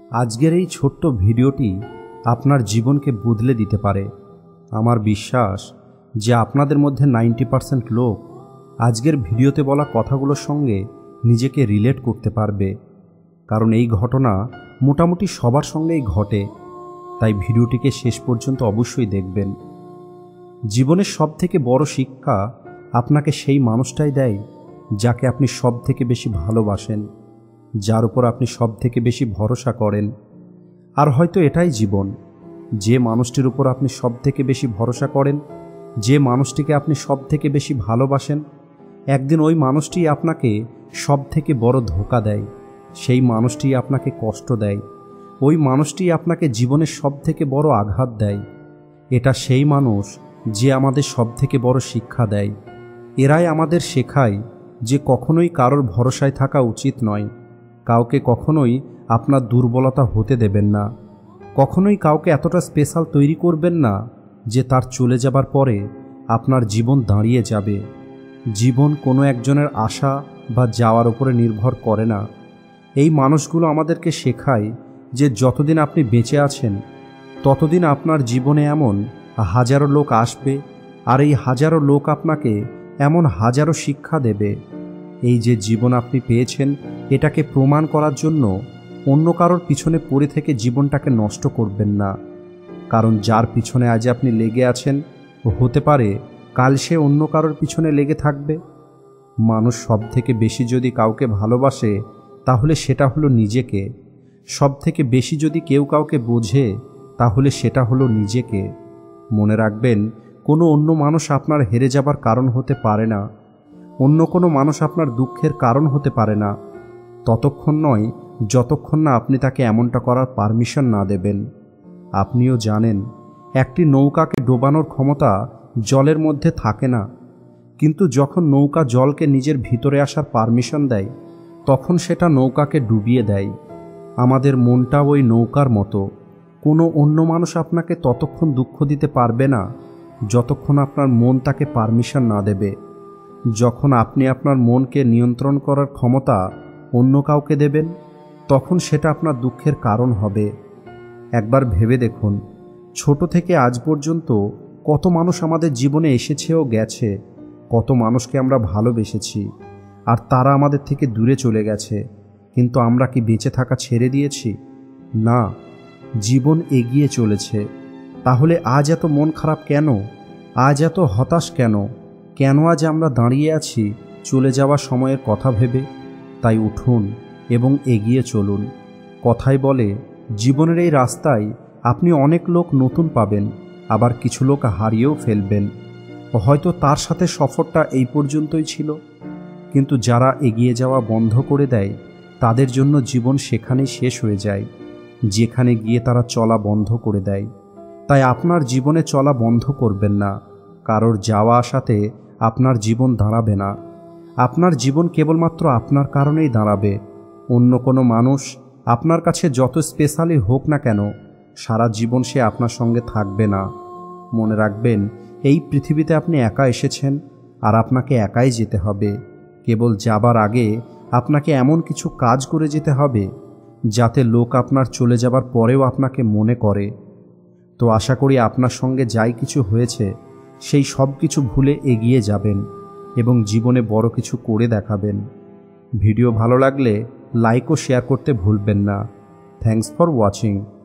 আজকের এই ছোট্ট ভিডিওটি আপনার জীবনকে বদলে দিতে পারে। আমার বিশ্বাস যে আপনাদের মধ্যে 90% লোক আজকের ভিডিওতে বলা কথাগুলোর সঙ্গে নিজেকে রিলেট করতে পারবে, কারণ এই ঘটনা মোটামুটি সবার সঙ্গেই ঘটে। তাই ভিডিওটিকে শেষ পর্যন্ত অবশ্যই দেখবেন। জীবনের সবথেকে বড় শিক্ষা আপনাকে সেই মানুষটাই দেয় যাকে আপনি সবথেকে বেশি ভালোবাসেন, যার উপর আপনি সবথেকে বেশি ভরসা করেন। আর হয়তো এটাই জীবন, যে মানুষটির উপর আপনি সবথেকে বেশি ভরসা করেন, যে মানুষটিকে আপনি সবথেকে বেশি ভালোবাসেন, একদিন ওই মানুষটি আপনাকে সবথেকে বড় ধোঁকা দেয়, সেই মানুষটি আপনাকে কষ্ট দেয়, ওই মানুষটি আপনাকে জীবনের সবথেকে বড় আঘাত দেয়। এটা সেই মানুষ যে আমাদের সবথেকে বড় শিক্ষা দেয়। এরাই আমাদের শেখায় যে কখনোই কারোর ভরসায় থাকা উচিত নয়, কাউকে কখনোই আপনার দুর্বলতা হতে দেবেন না, কখনোই কাউকে এতটা স্পেশাল তৈরি করবেন না যে তার চলে যাবার পরে আপনার জীবন দাঁড়িয়ে যাবে। জীবন কোনো একজনের আশা বা যাওয়ার উপরে নির্ভর করে না। এই মানুষগুলো আমাদেরকে শেখায় যে যতদিন আপনি বেঁচে আছেন ততদিন আপনার জীবনে এমন হাজারো লোক আসবে, আর এই হাজারো লোক আপনাকে এমন হাজারো শিক্ষা দেবে। এই যে জীবন আপনি পেয়েছেন, এটাকে প্রমাণ করার জন্য অন্য কারোর পিছনে পড়ে থেকে জীবনটাকে নষ্ট করবেন না, কারণ যার পিছনে আজ আপনি লেগে আছেন হতে পারে কাল সে অন্য কারোর পিছনে লেগে থাকবে। মানুষ সবথেকে বেশি যদি কাউকে ভালোবাসে তাহলে সেটা হলো নিজেকে। সবথেকে বেশি যদি কেউ কাউকে বোঝে তাহলে সেটা হলো নিজেকে। মনে রাখবেন, কোনো অন্য মানুষ আপনার হেরে যাবার কারণ হতে পারে না, অন্য কোনো মানুষ আপনার দুঃখের কারণ হতে পারে না, ততক্ষণ নয় যতক্ষণ না আপনি তাকে এমনটা করার পারমিশন না দেবেন। আপনিও জানেন একটি নৌকাকে ডোবানোর ক্ষমতা জলের মধ্যে থাকে না, কিন্তু যখন নৌকা জলকে নিজের ভিতরে আসার পারমিশন দেয় তখন সেটা নৌকাকে ডুবিয়ে দেয়। আমাদের মনটা ওই নৌকার মতো, কোনো অন্য মানুষ আপনাকে ততক্ষণ দুঃখ দিতে পারবে না যতক্ষণ আপনার মন তাকে পারমিশন না দেবে। যখন আপনি আপনার মনকে নিয়ন্ত্রণ করার ক্ষমতা অন্য কাউকে দেবেন তখন সেটা আপনার দুঃখের কারণ হবে। একবার ভেবে দেখুন, ছোট থেকে আজ পর্যন্ত কত মানুষ আমাদের জীবনে এসেছে ও গেছে, কত মানুষকে আমরা ভালোবেসেছি, আর তারা আমাদের থেকে দূরে চলে গেছে, কিন্তু আমরা কি বেঁচে থাকা ছেড়ে দিয়েছি? না, জীবন এগিয়ে চলেছে। তাহলে আজ এত মন খারাপ কেন? আজ এত হতাশ কেন? কেন আজ আমরা দাঁড়িয়ে আছি চলে যাওয়া সময়ের কথা ভেবে? তাই উঠুন এবং এগিয়ে চলুন। কথায় বলে, জীবনের এই রাস্তায় আপনি অনেক লোক নতুন পাবেন, আবার কিছু লোক হারিয়েও ফেলবেন। হয়তো তার সাথে সফরটা এই পর্যন্তই ছিল, কিন্তু যারা এগিয়ে যাওয়া বন্ধ করে দেয় তাদের জন্য জীবন সেখানেই শেষ হয়ে যায়, যেখানে গিয়ে তারা চলা বন্ধ করে দেয়। তাই আপনার জীবনে চলা বন্ধ করবেন না, কারোর যাওয়া আসাতে আপনার জীবন দাঁড়াবে না। আপনার জীবন কেবলমাত্র আপনার কারণেই দাঁড়াবে। অন্য কোনো মানুষ আপনার কাছে যত স্পেশালই হোক না কেন, সারা জীবন সে আপনার সঙ্গে থাকবে না। মনে রাখবেন, এই পৃথিবীতে আপনি একা এসেছেন আর আপনাকে একাই যেতে হবে। কেবল যাবার আগে আপনাকে এমন কিছু কাজ করে যেতে হবে যাতে লোক আপনার চলে যাবার পরেও আপনাকে মনে করে। তো আশা করি আপনার সঙ্গে যাই কিছু হয়েছে সেই সব কিছু ভুলে এগিয়ে যাবেন এবং জীবনে বড় কিছু করে দেখাবেন। ভিডিও ভালো লাগলে লাইক ও শেয়ার করতে ভুলবেন না। Thanks for watching.